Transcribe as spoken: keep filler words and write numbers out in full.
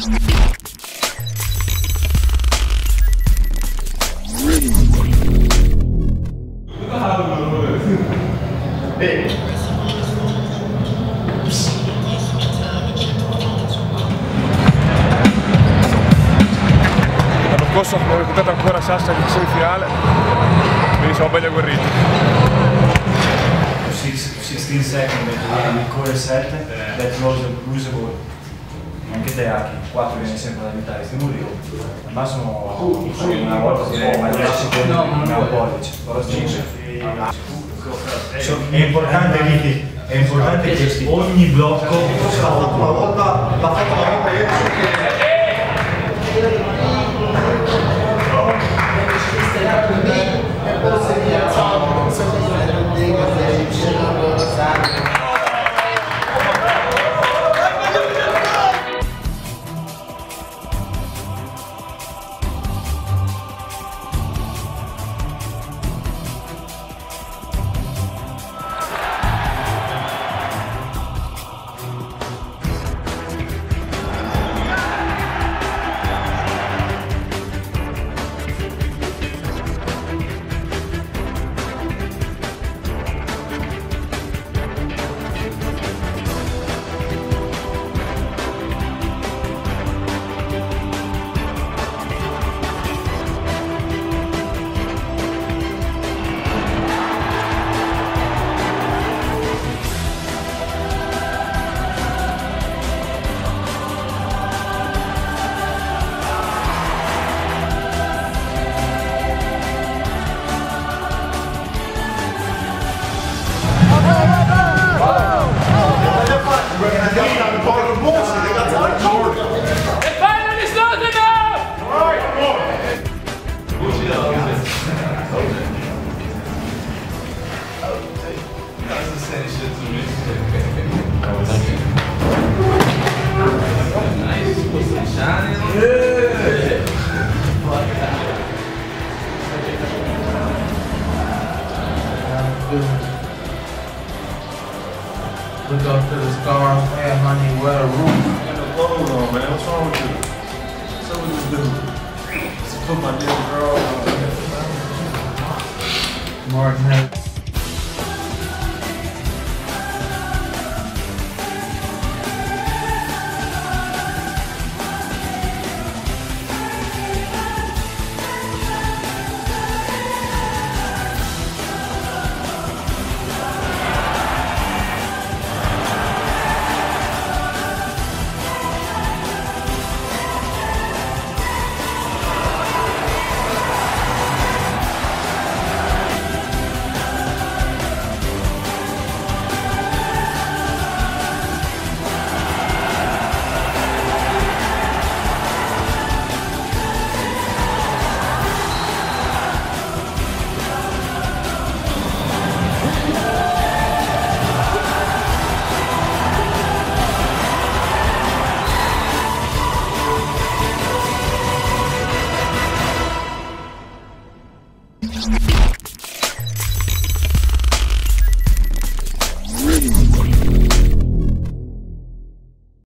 L'anno scorso abbiamo reclutato ancora Sassari in semifinale, quindi siamo belli agguerriti. sixteen secondi in core sette, that was losable. Anche te Aki, quattro viene sempre da imitare, stiamo lì. Al massimo una volta si può ma dieci secondi una pollice. È importante Ricky, è importante che ogni blocco l'ha fatto una volta, l'ha fatto una volta io Look up to the stars, hey honey, where the roof? No, no, man, what's wrong with you? What's up with this dude? Just put my little girl on. Martin has